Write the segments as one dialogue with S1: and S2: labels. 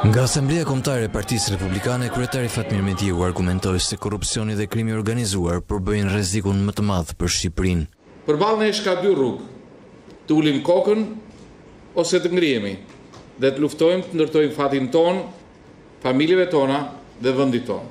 S1: Nga Asamblea Kombëtare e Partisë Republikane, kryetari Fatmir Mediu argumentoi se korrupsioni dhe krimi i organizuar përbëjnë rrezikun më të madh për Shqipërinë.
S2: Përballë nesh ka dy rrugë: të ulim kokën ose të ngrihemi dhe të luftojmë të ndërtojmë fatin ton, familjeve tona dhe vendit ton.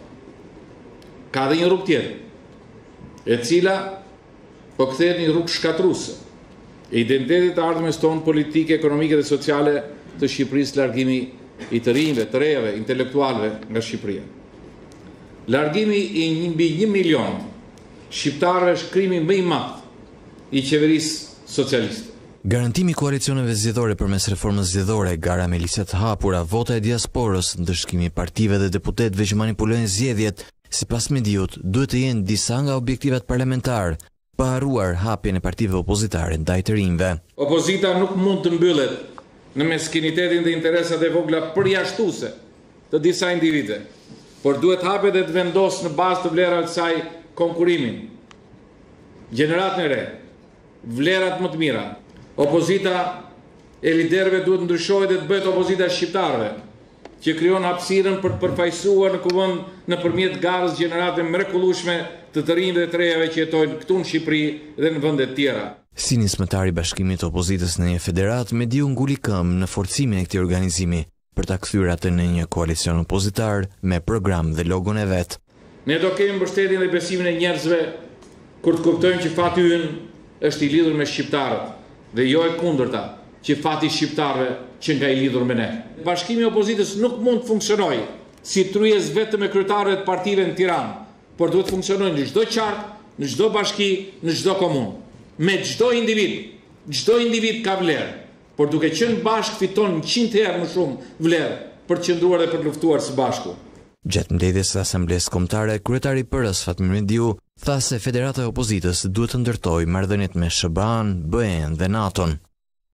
S2: Ka dhe një rrugë tjetër, e cila po kthehet një rrugë shkatruese e identitetit të ardhmes tonë politike, ekonomike dhe sociale të Shqipërisë, largimi i të rinjve, të rejave, intelektualve nga Shqipëria. Largimi i mbi 1 milion shqiptarëve është krimi më i madh i qeverisë socialiste.
S1: Garantimi i koalicioneve zgjedhore përmes reformës zgjedhore, gara me listë të hapura, vota e diasporës, ndëshkimi i partive dhe deputetëve që manipulojnë zgjedhjet, sipas Mediut, duhet të jenë disa nga objektivat parlamentar, pa harruar hapjen e partive opozitare ndaj të rinjve.
S2: Opozita nuk mund të mbyllet në meskinitetin dhe interesat e vogla përjashtuese të disa individë, por duhet hapet dhe të vendosë në bazë të vlerave të saj konkurimin, gjeneratën e re, vlerat më të mira. Opozita e liderëve duhet ndryshojë dhe të bëhet opozita shqiptarëve, që krijon hapësirën për të përfaqësuar në kuvend nëpërmjet garës gjenerate mrekullueshme të rinjve dhe të rejave që jetojnë këtu në Shqipëri dhe në vende të tjera.
S1: Si nismëtar i bashkimit të opozitës në një federat, Mediu nguli këmbë në forcimin e këtij organizimi për ta kthyer atë në një koalicion opozitar me program dhe logon e vet.
S2: Ne do kemi mbështetjen dhe besimin e njerëzve kur të kuptojmë që fati ynë është i lidhur me shqiptarët dhe jo e kundërta, që fati shqiptarëve që nga i lidhur me ne. Bashkimi i opozitës nuk mund të funksionojë si tryez vetëm me kryetarët e partive në Tiranë, por duhet të funksionojë në çdo qark, në çdo bashki, në çdo komunë. Me çdo individ ka vlerë, por duke qenë bashkë fiton 100 herë më shumë vlerë për të qëndruar dhe për të luftuar së bashku.
S1: Gjatë mbledhjes së Asamblesë Kombëtare, kryetari i PS Fatmir Mediu tha se Federata e Opozitës duhet të ndërtojë marrëdhëniet me SBA-n, BE-n dhe NATO-n.